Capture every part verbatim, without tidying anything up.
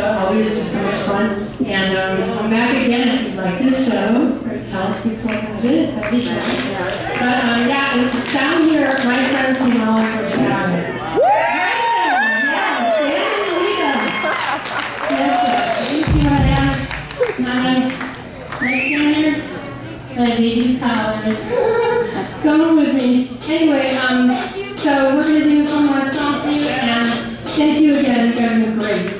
always just so much fun. And um, I'm back again if you'd like this show, or tell people about it, that'd be fun. But um, yeah, and down here, my friends from all over Chicago. Yes, Dan and Lita. Yes, you see what I have? My next here, my baby's collars. Come with me. Anyway, um, so we're going to do one last song for you, and thank you again. You guys have been great.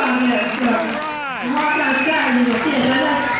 啊，这个是。Rock on Saturday，谢谢大家。